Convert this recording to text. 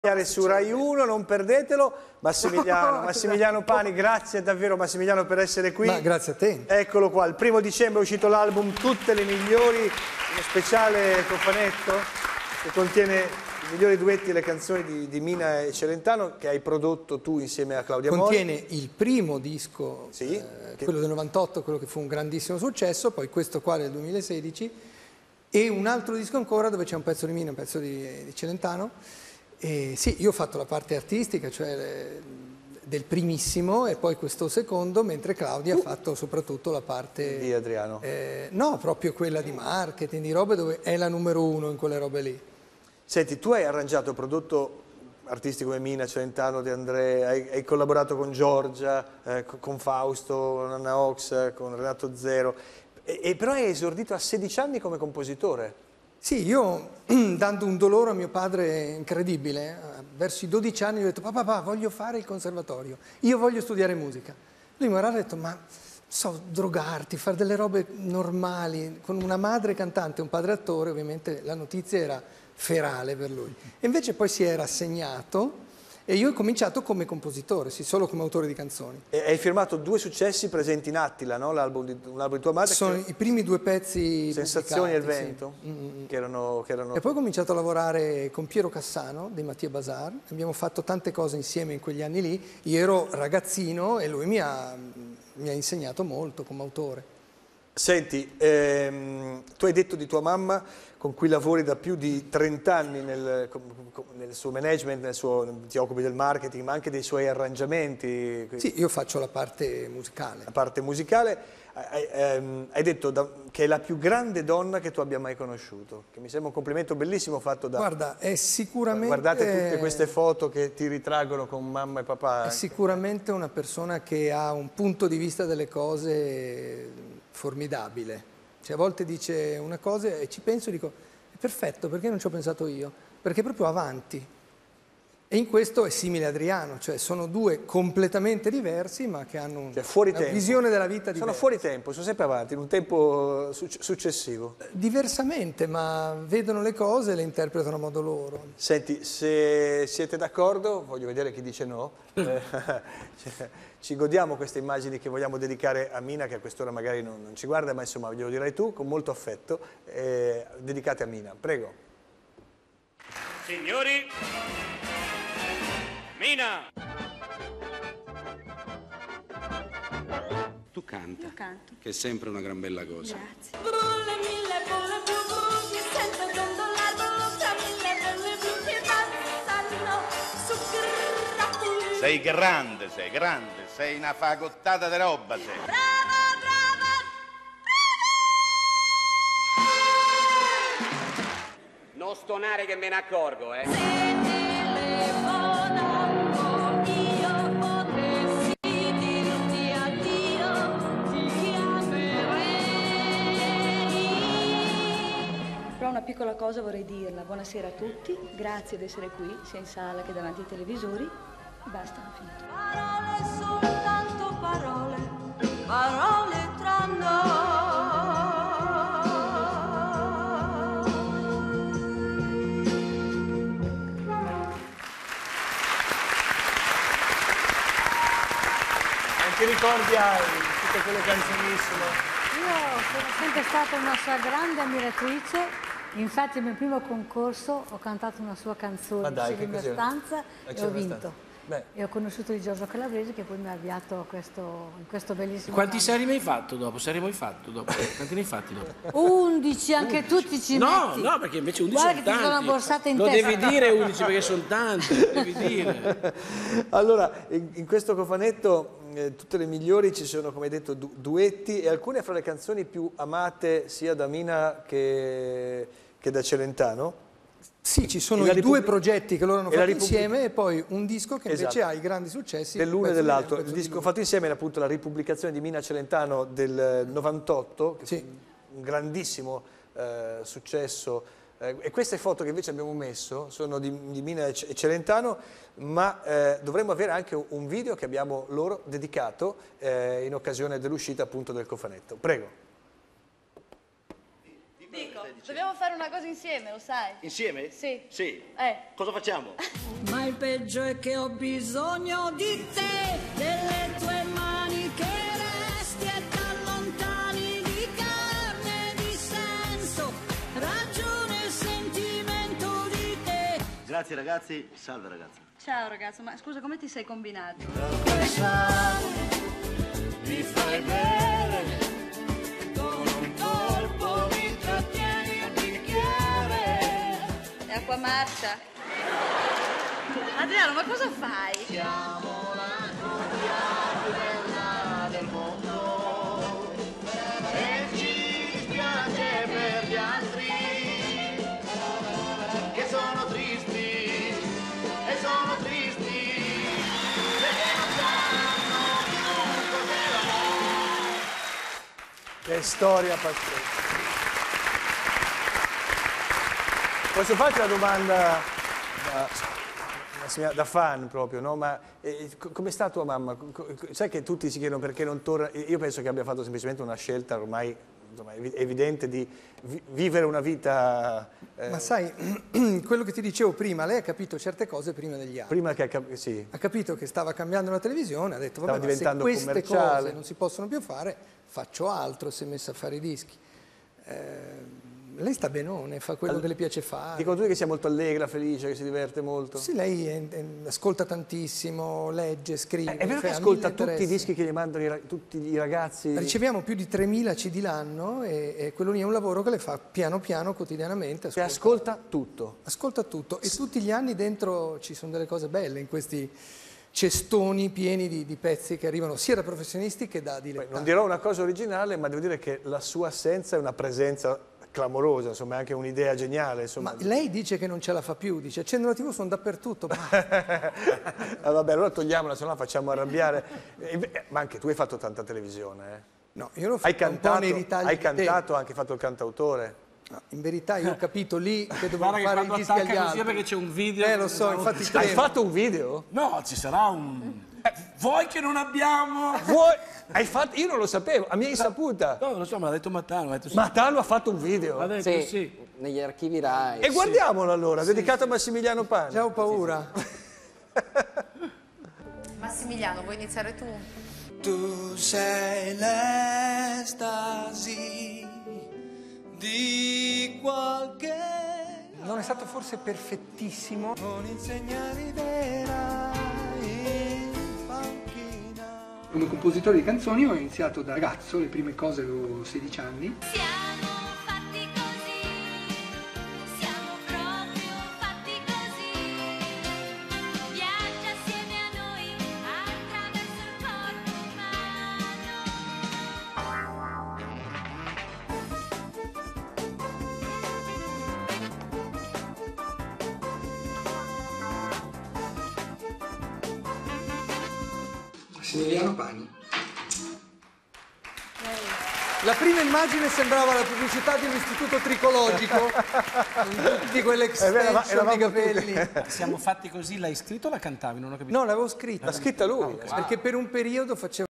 Su Rai 1, non perdetelo. Massimiliano Pani, grazie davvero Massimiliano per essere qui. Ma grazie a te. Eccolo qua, il 1° dicembre è uscito l'album Tutte le migliori, uno speciale cofanetto che contiene i migliori duetti e le canzoni di Mina e Celentano che hai prodotto tu insieme a Claudia Mori. Contiene il primo disco, sì, quello del 98, quello che fu un grandissimo successo, poi questo qua del 2016 e un altro disco ancora dove c'è un pezzo di Mina e un pezzo di Celentano. Sì, io ho fatto la parte artistica, cioè del primissimo e poi questo secondo, mentre Claudia ha fatto soprattutto la parte... Di Adriano. No, proprio quella di marketing, di robe dove è la numero uno in quelle robe lì. Senti, tu hai arrangiato, prodotto artisti come Mina, Celentano, De André, hai collaborato con Giorgia, con Fausto, con Anna Ox, con Renato Zero, però hai esordito a 16 anni come compositore. Sì, io dando un dolore a mio padre incredibile, verso i 12 anni gli ho detto papà, voglio fare il conservatorio, io voglio studiare musica. Lui mi ha detto ma so drogarti, fare delle robe normali, con una madre cantante e un padre attore, ovviamente la notizia era ferale per lui. E invece poi si è rassegnato e io ho cominciato come compositore, sì, solo come autore di canzoni. E hai firmato 2 successi presenti in Attila, no? Un album di tua madre. Sono i primi 2 pezzi Sensazioni e il pubblicati, vento, sì. che erano... E poi ho cominciato a lavorare con Piero Cassano di Mattia Bazar, abbiamo fatto tante cose insieme in quegli anni lì, io ero ragazzino e lui mi ha insegnato molto come autore. Senti, tu hai detto di tua mamma con cui lavori da più di 30 anni nel suo management, ti occupi del marketing, ma anche dei suoi arrangiamenti. Sì, io faccio la parte musicale. La parte musicale. Hai detto che è la più grande donna che tu abbia mai conosciuto, che mi sembra un complimento bellissimo fatto da... Guarda, è sicuramente... Guardate tutte queste foto che ti ritraggono con mamma e papà. È sicuramente una persona che ha un punto di vista delle cose formidabile. Cioè, a volte dice una cosa e ci penso e dico, è perfetto, perché non ci ho pensato io? Perché è proprio avanti. E in questo è simile a Adriano, cioè sono 2 completamente diversi ma che hanno una visione della vita diversa. Sono fuori tempo, sono sempre avanti, in un tempo successivo. Diversamente, ma vedono le cose e le interpretano a modo loro. Senti, se siete d'accordo, voglio vedere chi dice no, ci godiamo queste immagini che vogliamo dedicare a Mina, che a quest'ora magari non ci guarda, ma insomma glielo dirai tu con molto affetto, dedicate a Mina. Prego. Signori, Mina! Tu canta, io canto. che è sempre una gran bella cosa. Grazie. Bolle mille bolle blu blu, mi sento dondolare, tra mille bolle blu che passano su grattoli. Sei grande, sei una fagottata di roba, sei. Brava, brava, brava! Non stonare che me ne accorgo, Se telefonando io potessi dirti addio, ti chiamerei. Però una piccola cosa vorrei dirla. Buonasera a tutti, grazie di essere qui, sia in sala che davanti ai televisori. Basta, ho finito. Parole, soltanto parole, parole tra noi. Che ricordi hai tutte quelle canzonissime? Io sono sempre stata una sua grande ammiratrice, infatti al mio primo concorso ho cantato una sua canzone, dai, in mia stanza e ho vinto. Beh. E ho conosciuto di Giorgio Calabrese che poi mi ha avviato a in questo bellissimo Quanti canto. saremo hai fatto dopo? Saremo hai fatto dopo? Quanti ne hai fatti dopo? 11, anche tu ti ci metti. No, perché invece 11 Guarda sono che ti sono tanti. borsata in Lo testa. devi dire 11 perché sono tanti, lo devi dire. Allora, in questo cofanetto tutte le migliori ci sono, come hai detto, duetti e alcune fra le canzoni più amate sia da Mina che da Celentano. Sì, ci sono i 2 progetti che loro hanno fatto insieme e poi un disco che invece ha i grandi successi dell'uno e dell'altro. Il disco fatto insieme è appunto la ripubblicazione di Mina Celentano del 98, che fu un grandissimo successo. E queste foto che invece abbiamo messo sono di Mina e Celentano, ma dovremmo avere anche un video che abbiamo loro dedicato in occasione dell'uscita appunto del cofanetto. Prego. Dico, dobbiamo fare fare una cosa insieme, lo sai? Insieme? Sì. Sì. Cosa facciamo? Ma il peggio è che ho bisogno di te, delle tue mani che resti e t'allontani di carne, di senso, ragione e sentimento di te. Grazie ragazzi, salve ragazzi. Ciao ragazzo, ma scusa, come ti sei combinato? Mi fai bere, con un colpo mi trattieni il bicchiere. È acqua marcia. Adriano, ma cosa fai? Siamo la coppia più bella del mondo e ci dispiace per gli altri che sono tristi e sono tristi perché non sanno più cos'è l'amore. Che storia pazzesca. Posso farti una domanda da fan proprio, no? Ma come sta tua mamma? Sai che tutti si chiedono perché non torna? Io penso che abbia fatto semplicemente una scelta ormai, insomma, evidente di vivere una vita... Ma sai, quello che ti dicevo prima, lei ha capito certe cose prima degli altri. Prima che sì. Ha capito che stava cambiando la televisione, ha detto vabbè, ma se diventando queste commerciale. cose non si possono più fare, faccio altro, si è messa a fare i dischi. Lei sta benone, fa quello che le piace fare. Dicono tutti che sia molto allegra, felice, che si diverte molto. Sì, lei ascolta tantissimo, legge, scrive. È vero che ascolta tutti i dischi che gli mandano tutti i ragazzi? Riceviamo più di 3.000 CD l'anno e quello lì è un lavoro che le fa piano piano, quotidianamente. E ascolta tutto? Ascolta tutto e tutti gli anni dentro ci sono delle cose belle in questi cestoni pieni di pezzi che arrivano sia da professionisti che da dilettanti. Non dirò una cosa originale, ma devo dire che la sua assenza è una presenza clamorosa, insomma, è anche un'idea geniale. Insomma. Ma lei dice che non ce la fa più, dice accendo la TV, sono dappertutto. Vabbè, allora togliamola, se no la facciamo arrabbiare. Ma anche tu hai fatto tanta televisione, eh? No, io l'ho fatto un po' nei ritagli. Hai cantato, anche fatto il cantautore. No, in verità io ho capito lì che dovevo fare i dischi agli altri. Perché c'è un video. Lo so, infatti Hai fatto un video? No, ci sarà un... Vuoi che non abbiamo... Vuoi? Hai fatto... Io non lo sapevo, a mia insaputa. No, lo so, me l'ha detto Mattano. Sì. Mattano ha fatto un video? Ha detto sì. Negli archivi Rai. E guardiamolo allora, dedicato a Massimiliano Pani. Già ho paura. Massimiliano, vuoi iniziare tu? Tu sei l'estasi di qualche... Non è stato forse perfettissimo. Non insegnare vera in panchina. Come compositore di canzoni ho iniziato da ragazzo, le prime cose avevo 16 anni. Siamo fatti così, siamo proprio fatti così. Viaggia assieme a noi attraverso il corpo umano. Massimiliano Pani. La prima immagine sembrava la pubblicità di un istituto tricologico, con tutti quell'extension di capelli. Siamo fatti così, l'hai scritto o la cantavi? Non ho capito. No, l'avevo scritta. L'ha scritta lui. Perché per un periodo facevo